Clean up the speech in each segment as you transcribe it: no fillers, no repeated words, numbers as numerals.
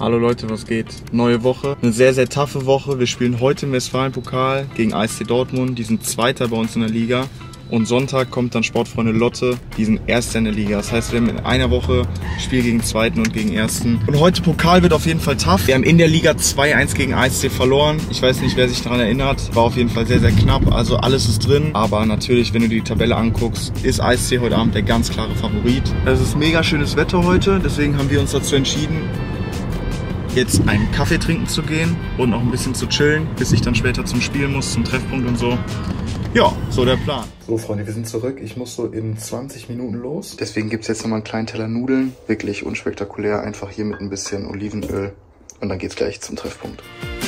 Hallo Leute, was geht? Neue Woche, eine sehr, sehr taffe Woche. Wir spielen heute im Westfalenpokal gegen ASC Dortmund. Die sind Zweiter bei uns in der Liga. Und Sonntag kommt dann Sportfreunde Lotte, die sind Erster in der Liga. Das heißt, wir haben in einer Woche Spiel gegen Zweiten und gegen Ersten. Und heute Pokal wird auf jeden Fall tough. Wir haben in der Liga 2-1 gegen ASC verloren. Ich weiß nicht, wer sich daran erinnert. War auf jeden Fall sehr, sehr knapp. Also alles ist drin. Aber natürlich, wenn du die Tabelle anguckst, ist ASC heute Abend der ganz klare Favorit. Es ist mega schönes Wetter heute. Deswegen haben wir uns dazu entschieden, jetzt einen Kaffee trinken zu gehen und noch ein bisschen zu chillen, bis ich dann später zum Spiel muss, zum Treffpunkt und so. Ja, so der Plan. So Freunde, wir sind zurück. Ich muss so in 20 Minuten los. Deswegen gibt es jetzt nochmal einen kleinen Teller Nudeln. Wirklich unspektakulär, einfach hier mit ein bisschen Olivenöl. Und dann geht's gleich zum Treffpunkt.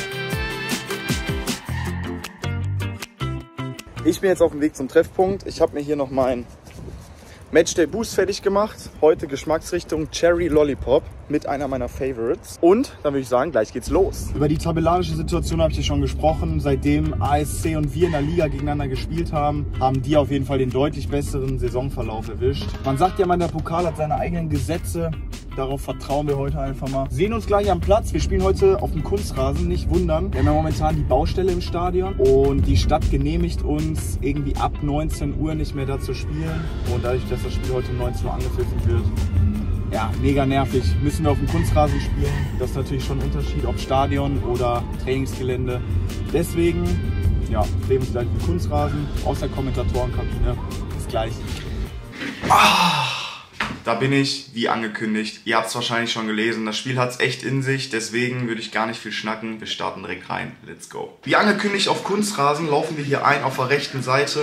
Ich bin jetzt auf dem Weg zum Treffpunkt. Ich habe mir hier noch meinen Matchday Boost fertig gemacht. Heute Geschmacksrichtung Cherry Lollipop mit einer meiner Favorites. Und dann würde ich sagen, gleich geht's los. Über die tabellarische Situation habe ich ja schon gesprochen. Seitdem ASC und wir in der Liga gegeneinander gespielt haben, haben die auf jeden Fall den deutlich besseren Saisonverlauf erwischt. Man sagt ja mal, der Pokal hat seine eigenen Gesetze. Darauf vertrauen wir heute einfach mal. Sehen uns gleich am Platz. Wir spielen heute auf dem Kunstrasen, nicht wundern. Wir haben ja momentan die Baustelle im Stadion und die Stadt genehmigt uns irgendwie ab 19 Uhr nicht mehr da zu spielen. Und dadurch, dass das Spiel heute um 19 Uhr angepfiffen wird, ja, mega nervig. Müssen wir auf dem Kunstrasen spielen. Das ist natürlich schon ein Unterschied, ob Stadion oder Trainingsgelände. Deswegen, ja, drehen wir uns gleich auf dem Kunstrasen aus der Kommentatorenkabine. Bis gleich. Da bin ich, wie angekündigt. Ihr habt es wahrscheinlich schon gelesen. Das Spiel hat es echt in sich. Deswegen würde ich gar nicht viel schnacken. Wir starten direkt rein. Let's go. Wie angekündigt auf Kunstrasen laufen wir hier ein auf der rechten Seite.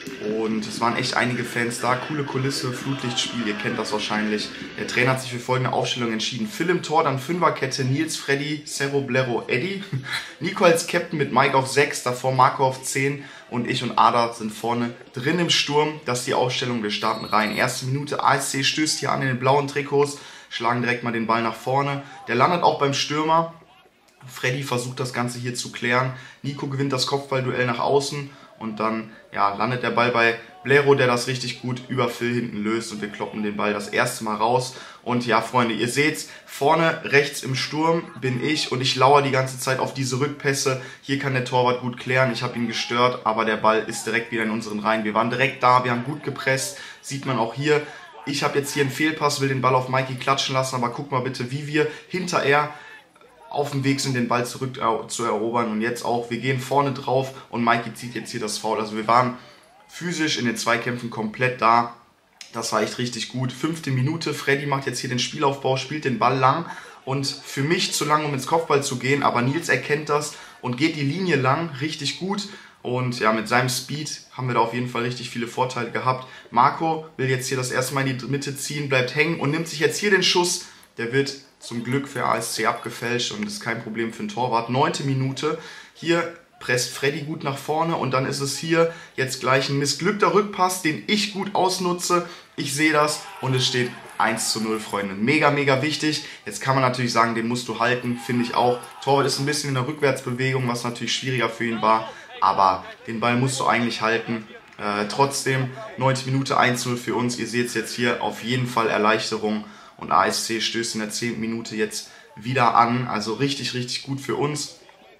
Und es waren echt einige Fans da. Coole Kulisse, Flutlichtspiel. Ihr kennt das wahrscheinlich. Der Trainer hat sich für folgende Aufstellung entschieden. Phil im Tor, dann Fünferkette. Nils, Freddy, Cerro, Blero, Eddie. Nico als Captain mit Mike auf 6. Davor Marco auf 10. Und ich und Ada sind vorne drin im Sturm. Das ist die Aufstellung, wir starten rein. Erste Minute, ASC stößt hier an in den blauen Trikots. Schlagen direkt mal den Ball nach vorne. Der landet auch beim Stürmer. Freddy versucht das Ganze hier zu klären. Nico gewinnt das Kopfballduell nach außen. Und dann ja, landet der Ball bei Blero, der das richtig gut über Phil hinten löst. Und wir kloppen den Ball das erste Mal raus. Und ja, Freunde, ihr seht's, vorne rechts im Sturm bin ich und ich lauere die ganze Zeit auf diese Rückpässe. Hier kann der Torwart gut klären, ich habe ihn gestört, aber der Ball ist direkt wieder in unseren Reihen. Wir waren direkt da, wir haben gut gepresst, sieht man auch hier. Ich habe jetzt hier einen Fehlpass, will den Ball auf Mikey klatschen lassen, aber guck mal bitte, wie wir hinterher auf dem Weg sind, den Ball zurück zu erobern. Und jetzt auch, wir gehen vorne drauf und Mikey zieht jetzt hier das Foul. Also wir waren physisch in den Zweikämpfen komplett da. Das war echt richtig gut. 5. Minute, Freddy macht jetzt hier den Spielaufbau, spielt den Ball lang. Und für mich zu lang, um ins Kopfball zu gehen, aber Nils erkennt das und geht die Linie lang, richtig gut. Und ja, mit seinem Speed haben wir da auf jeden Fall richtig viele Vorteile gehabt. Marco will jetzt hier das erste Mal in die Mitte ziehen, bleibt hängen und nimmt sich jetzt hier den Schuss. Der wird zum Glück für ASC abgefälscht und ist kein Problem für den Torwart. 9. Minute, hier presst Freddy gut nach vorne und dann ist es hier jetzt gleich ein missglückter Rückpass, den ich gut ausnutze. Ich sehe das und es steht 1:0, Freunde. Mega, mega wichtig. Jetzt kann man natürlich sagen, den musst du halten, finde ich auch. Torwart ist ein bisschen in der Rückwärtsbewegung, was natürlich schwieriger für ihn war, aber den Ball musst du eigentlich halten. Trotzdem, 9. Minute 1:0 für uns. Ihr seht es jetzt hier, auf jeden Fall Erleichterung. Und ASC stößt in der 10. Minute jetzt wieder an. Also richtig, richtig gut für uns.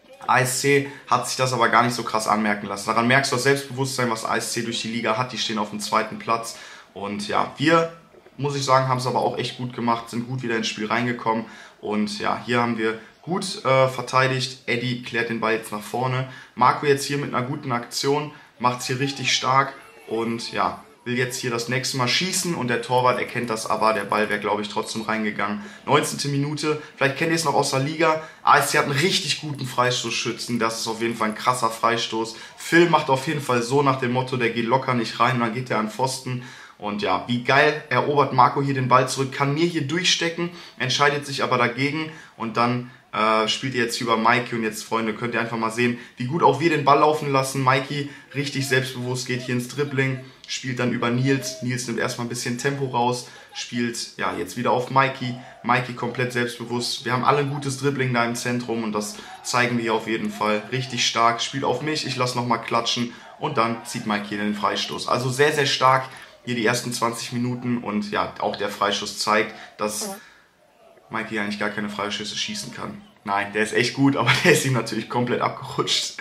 ASC hat sich das aber gar nicht so krass anmerken lassen. Daran merkst du das Selbstbewusstsein, was ASC durch die Liga hat. Die stehen auf dem 2. Platz. Und ja, wir, muss ich sagen, haben es aber auch echt gut gemacht, sind gut wieder ins Spiel reingekommen. Und ja, hier haben wir gut verteidigt. Eddie klärt den Ball jetzt nach vorne. Marco jetzt hier mit einer guten Aktion, macht es hier richtig stark. Und ja, will jetzt hier das nächste Mal schießen und der Torwart erkennt das aber. Der Ball wäre, glaube ich, trotzdem reingegangen. 19. Minute, vielleicht kennt ihr es noch aus der Liga. ASC hat einen richtig guten Freistoßschützen. Das ist auf jeden Fall ein krasser Freistoß. Phil macht auf jeden Fall so nach dem Motto, der geht locker nicht rein und dann geht er an Pfosten. Und ja, wie geil erobert Marco hier den Ball zurück, kann mir hier durchstecken, entscheidet sich aber dagegen und dann spielt ihr jetzt über Mikey und jetzt, Freunde, könnt ihr einfach mal sehen, wie gut auch wir den Ball laufen lassen. Mikey richtig selbstbewusst, geht hier ins Dribbling, spielt dann über Nils. Nils nimmt erstmal ein bisschen Tempo raus, spielt ja jetzt wieder auf Mikey. Mikey komplett selbstbewusst. Wir haben alle ein gutes Dribbling da im Zentrum und das zeigen wir hier auf jeden Fall. Richtig stark, spielt auf mich, ich lasse nochmal klatschen und dann zieht Mikey den Freistoß. Also sehr, sehr stark hier die ersten 20 Minuten und ja, auch der Freischuss zeigt, dass Mikey eigentlich gar keine Freischüsse schießen kann. Nein, der ist echt gut, aber der ist ihm natürlich komplett abgerutscht.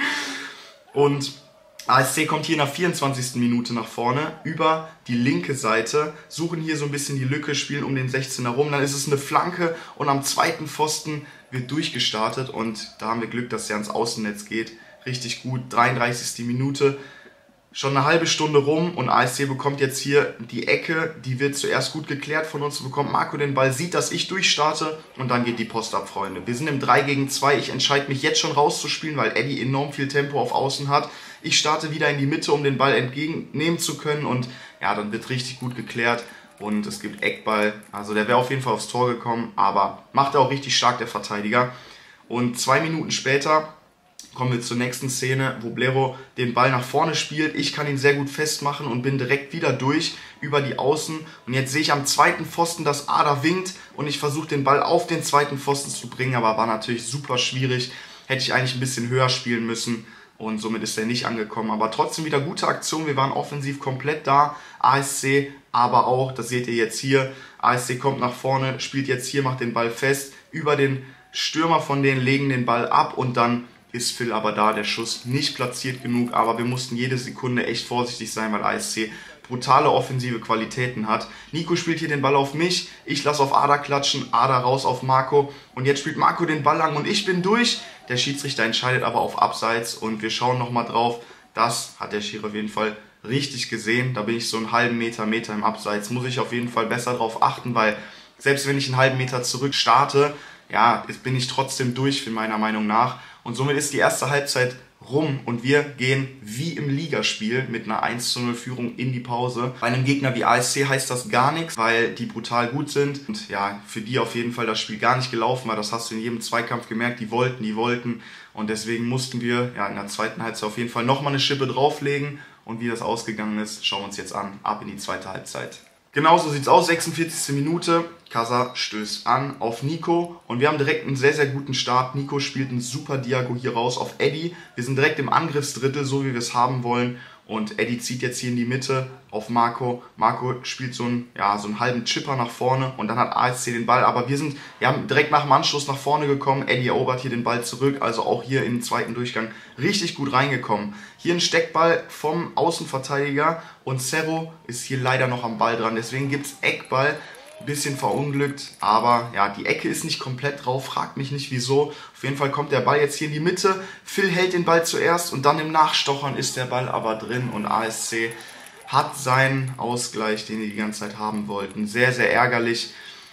Und ASC kommt hier in der 24. Minute nach vorne über die linke Seite, suchen hier so ein bisschen die Lücke, spielen um den 16er rum, dann ist es eine Flanke und am zweiten Pfosten wird durchgestartet und da haben wir Glück, dass der ans Außennetz geht. Richtig gut, 33. Minute, schon eine halbe Stunde rum und ASC bekommt jetzt hier die Ecke, die wird zuerst gut geklärt von uns, bekommt Marco den Ball, sieht, dass ich durchstarte und dann geht die Post ab, Freunde. Wir sind im 3 gegen 2, ich entscheide mich jetzt schon rauszuspielen, weil Eddie enorm viel Tempo auf Außen hat. Ich starte wieder in die Mitte, um den Ball entgegennehmen zu können und ja, dann wird richtig gut geklärt und es gibt Eckball. Also der wäre auf jeden Fall aufs Tor gekommen, aber macht er auch richtig stark, der Verteidiger. Und 2 Minuten später kommen wir zur nächsten Szene, wo Blero den Ball nach vorne spielt. Ich kann ihn sehr gut festmachen und bin direkt wieder durch über die Außen. Und jetzt sehe ich am zweiten Pfosten, dass Ada winkt und ich versuche den Ball auf den zweiten Pfosten zu bringen, aber war natürlich super schwierig. Hätte ich eigentlich ein bisschen höher spielen müssen. Und somit ist er nicht angekommen. Aber trotzdem wieder gute Aktion. Wir waren offensiv komplett da. ASC aber auch, das seht ihr jetzt hier. ASC kommt nach vorne, spielt jetzt hier, macht den Ball fest. Über den Stürmer von denen legen den Ball ab. Und dann ist Phil aber da. Der Schuss nicht platziert genug. Aber wir mussten jede Sekunde echt vorsichtig sein, weil ASC brutale offensive Qualitäten hat. Nico spielt hier den Ball auf mich. Ich lasse auf Ada klatschen. Ada raus auf Marco. Und jetzt spielt Marco den Ball lang und ich bin durch. Der Schiedsrichter entscheidet aber auf Abseits und wir schauen nochmal drauf. Das hat der Schiri auf jeden Fall richtig gesehen. Da bin ich so einen halben Meter im Abseits. Muss ich auf jeden Fall besser drauf achten, weil selbst wenn ich einen halben Meter zurück starte, ja, bin ich trotzdem durch, meiner Meinung nach. Und somit ist die erste Halbzeit rum und wir gehen wie im Ligaspiel mit einer 1:0 Führung in die Pause. Bei einem Gegner wie ASC heißt das gar nichts, weil die brutal gut sind und ja, für die auf jeden Fall das Spiel gar nicht gelaufen war. Das hast du in jedem Zweikampf gemerkt, die wollten und deswegen mussten wir ja in der zweiten Halbzeit auf jeden Fall nochmal eine Schippe drauflegen und wie das ausgegangen ist, schauen wir uns jetzt an. Ab in die zweite Halbzeit. Genauso sieht es aus, 46. Minute. Kasa stößt an auf Nico und wir haben direkt einen sehr, sehr guten Start. Nico spielt einen super Diago hier raus auf Eddie. Wir sind direkt im Angriffsdrittel, so wie wir es haben wollen. Und Eddie zieht jetzt hier in die Mitte auf Marco. Marco spielt so einen halben Chipper nach vorne und dann hat ASC den Ball. Aber wir haben direkt nach dem Anschluss nach vorne gekommen. Eddie erobert hier den Ball zurück, also auch hier im zweiten Durchgang richtig gut reingekommen. Hier ein Steckball vom Außenverteidiger und Cerro ist hier leider noch am Ball dran. Deswegen gibt es Eckball. Bisschen verunglückt, aber ja, die Ecke ist nicht komplett drauf, fragt mich nicht wieso. Auf jeden Fall kommt der Ball jetzt hier in die Mitte. Phil hält den Ball zuerst und dann im Nachstochern ist der Ball aber drin und ASC hat seinen Ausgleich, den die ganze Zeit haben wollten. Sehr, sehr ärgerlich.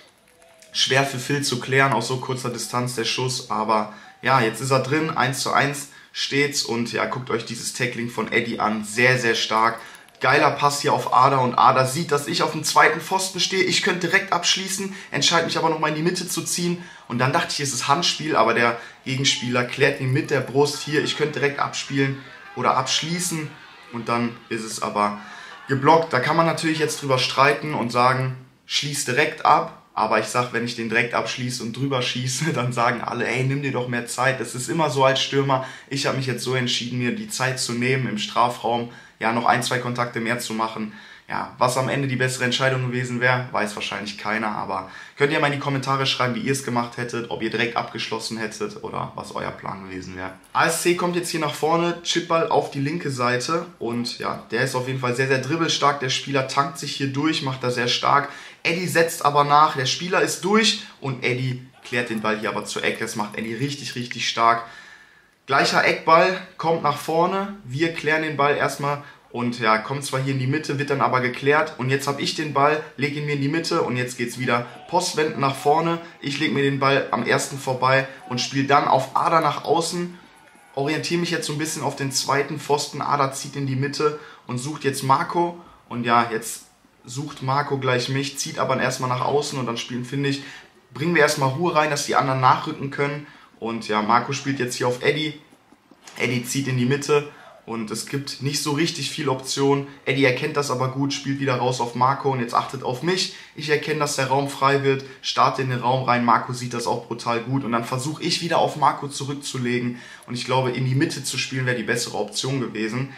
Schwer für Phil zu klären, aus so kurzer Distanz der Schuss, aber ja, jetzt ist er drin, 1:1 steht's und ja, guckt euch dieses Tackling von Eddie an, sehr, sehr stark. Geiler Pass hier auf Ada und Ada sieht, dass ich auf dem zweiten Pfosten stehe. Ich könnte direkt abschließen, entscheide mich aber nochmal in die Mitte zu ziehen. Und dann dachte ich, es ist Handspiel, aber der Gegenspieler klärt ihn mit der Brust hier. Ich könnte direkt abspielen oder abschließen und dann ist es aber geblockt. Da kann man natürlich jetzt drüber streiten und sagen, schließ direkt ab. Aber ich sag, wenn ich den direkt abschließe und drüber schieße, dann sagen alle, ey, nimm dir doch mehr Zeit. Das ist immer so als Stürmer. Ich habe mich jetzt so entschieden, mir die Zeit zu nehmen im Strafraum, ja, noch 1, 2 Kontakte mehr zu machen. Ja, was am Ende die bessere Entscheidung gewesen wäre, weiß wahrscheinlich keiner, aber könnt ihr mal in die Kommentare schreiben, wie ihr es gemacht hättet, ob ihr direkt abgeschlossen hättet oder was euer Plan gewesen wäre. ASC kommt jetzt hier nach vorne, Chipball auf die linke Seite und ja, der ist auf jeden Fall sehr, sehr dribbelstark. Der Spieler tankt sich hier durch, macht das sehr stark. Eddie setzt aber nach, der Spieler ist durch und Eddie klärt den Ball hier aber zur Ecke. Das macht Eddie richtig, richtig stark. Gleicher Eckball, kommt nach vorne, wir klären den Ball erstmal und ja, kommt zwar hier in die Mitte, wird dann aber geklärt und jetzt habe ich den Ball, lege ihn mir in die Mitte und jetzt geht es wieder Postwenden nach vorne. Ich lege mir den Ball am ersten vorbei und spiele dann auf Ada nach außen, orientiere mich jetzt so ein bisschen auf den zweiten Pfosten. Ada zieht in die Mitte und sucht jetzt Marco und ja, jetzt sucht Marco gleich mich, zieht aber erstmal nach außen und dann bringen wir erstmal Ruhe rein, dass die anderen nachrücken können. Und ja, Marco spielt jetzt hier auf Eddie. Eddie zieht in die Mitte und es gibt nicht so richtig viele Optionen. Eddie erkennt das aber gut, spielt wieder raus auf Marco und jetzt achtet auf mich. Ich erkenne, dass der Raum frei wird, starte in den Raum rein. Marco sieht das auch brutal gut und dann versuche ich wieder auf Marco zurückzulegen. Und ich glaube, in die Mitte zu spielen wäre die bessere Option gewesen.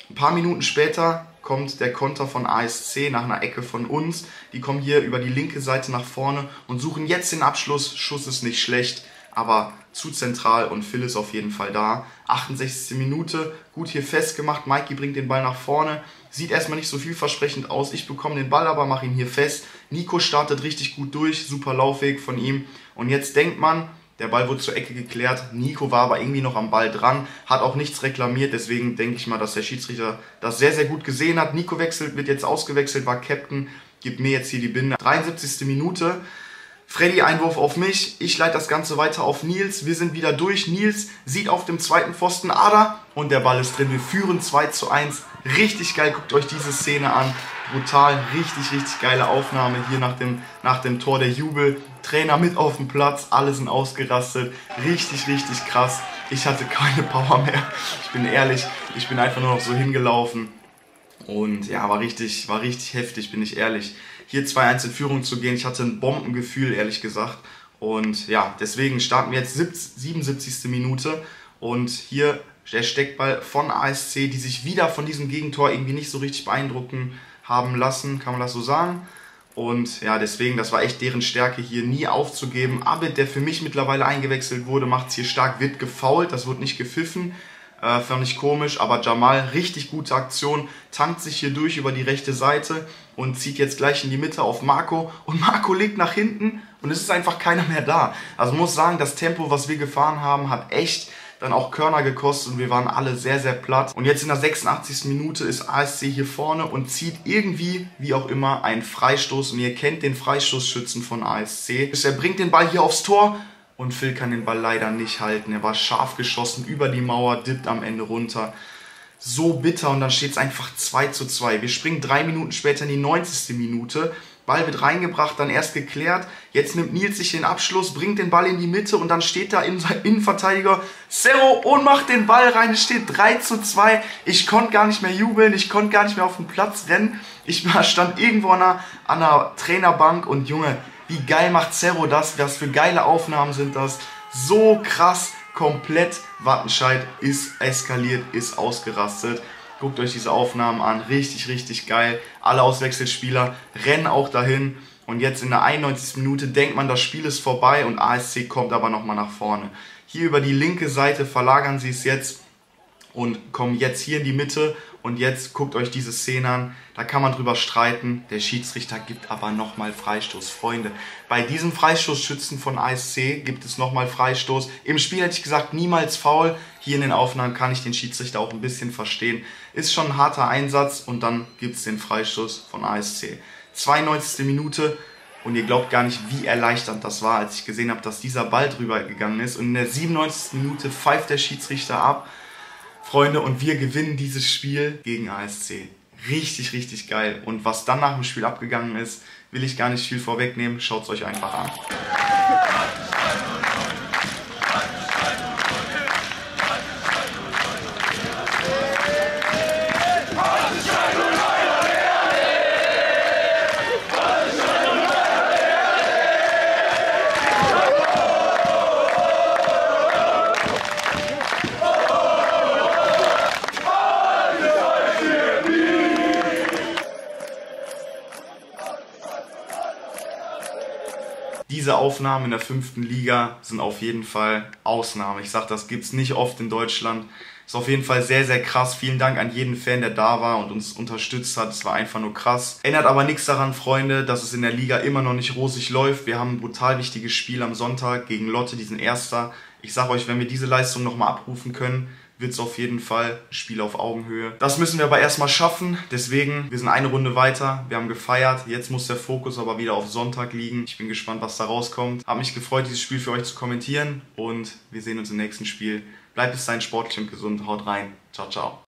Ein paar Minuten später kommt der Konter von ASC nach einer Ecke von uns. Die kommen hier über die linke Seite nach vorne und suchen jetzt den Abschluss. Schuss ist nicht schlecht, aber zu zentral und Phil ist auf jeden Fall da. 68. Minute, gut hier festgemacht. Mikey bringt den Ball nach vorne. Sieht erstmal nicht so vielversprechend aus. Ich bekomme den Ball, aber mache ihn hier fest. Nico startet richtig gut durch. Super Laufweg von ihm. Und jetzt denkt man, der Ball wurde zur Ecke geklärt. Nico war aber irgendwie noch am Ball dran. Hat auch nichts reklamiert. Deswegen denke ich mal, dass der Schiedsrichter das sehr, sehr gut gesehen hat. Nico wird jetzt ausgewechselt, war Captain. Gibt mir jetzt hier die Binde. 73. Minute. Freddy, Einwurf auf mich, ich leite das Ganze weiter auf Nils, wir sind wieder durch, Nils sieht auf dem zweiten Pfosten Ada und der Ball ist drin, wir führen 2:1, richtig geil, guckt euch diese Szene an, brutal, richtig, richtig geile Aufnahme hier nach dem Tor, der Jubel, Trainer mit auf dem Platz, alle sind ausgerastet, richtig, richtig krass, ich hatte keine Power mehr, ich bin ehrlich, ich bin einfach nur noch so hingelaufen und ja, war richtig heftig, bin ich ehrlich. Hier 2:1 in Führung zu gehen. Ich hatte ein Bombengefühl, ehrlich gesagt. Und ja, deswegen starten wir jetzt 77. Minute. Und hier der Steckball von ASC, die sich wieder von diesem Gegentor irgendwie nicht so richtig beeindrucken haben lassen, kann man das so sagen. Und ja, deswegen, das war echt deren Stärke, hier nie aufzugeben. Abid, der für mich mittlerweile eingewechselt wurde, macht es hier stark, wird gefoult, das wird nicht gepfiffen. Fand ich komisch, aber Jamal, richtig gute Aktion, tankt sich hier durch über die rechte Seite und zieht jetzt gleich in die Mitte auf Marco und Marco legt nach hinten und es ist einfach keiner mehr da. Also muss sagen, das Tempo, was wir gefahren haben, hat echt dann auch Körner gekostet und wir waren alle sehr, sehr platt. Und jetzt in der 86. Minute ist ASC hier vorne und zieht irgendwie, wie auch immer, einen Freistoß und ihr kennt den Freistoßschützen von ASC. Er bringt den Ball hier aufs Tor. Und Phil kann den Ball leider nicht halten. Er war scharf geschossen über die Mauer, dippt am Ende runter. So bitter und dann steht es einfach 2:2. Wir springen 3 Minuten später in die 90. Minute. Ball wird reingebracht, dann erst geklärt. Jetzt nimmt Nils sich den Abschluss, bringt den Ball in die Mitte und dann steht da Innenverteidiger Cerro und macht den Ball rein. Es steht 3:2. Ich konnte gar nicht mehr jubeln, ich konnte gar nicht mehr auf den Platz rennen. Ich stand irgendwo an einer Trainerbank und Junge, wie geil macht Cerro das? Was für geile Aufnahmen sind das? So krass, komplett. Wattenscheid ist eskaliert, ist ausgerastet. Guckt euch diese Aufnahmen an. Richtig, richtig geil. Alle Auswechselspieler rennen auch dahin. Und jetzt in der 91. Minute denkt man, das Spiel ist vorbei und ASC kommt aber nochmal nach vorne. Hier über die linke Seite verlagern sie es jetzt und kommen jetzt hier in die Mitte. Und jetzt guckt euch diese Szene an, da kann man drüber streiten. Der Schiedsrichter gibt aber nochmal Freistoß. Freunde, bei diesem Freistoßschützen von ASC gibt es nochmal Freistoß. Im Spiel hätte ich gesagt, niemals Foul. Hier in den Aufnahmen kann ich den Schiedsrichter auch ein bisschen verstehen. Ist schon ein harter Einsatz und dann gibt es den Freistoß von ASC. 92. Minute und ihr glaubt gar nicht, wie erleichternd das war, als ich gesehen habe, dass dieser Ball drüber gegangen ist. Und in der 97. Minute pfeift der Schiedsrichter ab. Freunde, und wir gewinnen dieses Spiel gegen ASC. Richtig, richtig geil. Und was dann nach dem Spiel abgegangen ist, will ich gar nicht viel vorwegnehmen. Schaut es euch einfach an. Diese Aufnahmen in der 5. Liga sind auf jeden Fall Ausnahme. Ich sage, das gibt es nicht oft in Deutschland. Ist auf jeden Fall sehr, sehr krass. Vielen Dank an jeden Fan, der da war und uns unterstützt hat. Es war einfach nur krass. Ändert aber nichts daran, Freunde, dass es in der Liga immer noch nicht rosig läuft. Wir haben ein brutal wichtiges Spiel am Sonntag gegen Lotte, die sind Erster. Ich sage euch, wenn wir diese Leistung nochmal abrufen können, wird es auf jeden Fall ein Spiel auf Augenhöhe. Das müssen wir aber erstmal schaffen. Deswegen, wir sind eine Runde weiter. Wir haben gefeiert. Jetzt muss der Fokus aber wieder auf Sonntag liegen. Ich bin gespannt, was da rauskommt. Hab mich gefreut, dieses Spiel für euch zu kommentieren. Und wir sehen uns im nächsten Spiel. Bleibt bis dahin sportlich und gesund. Haut rein. Ciao, ciao.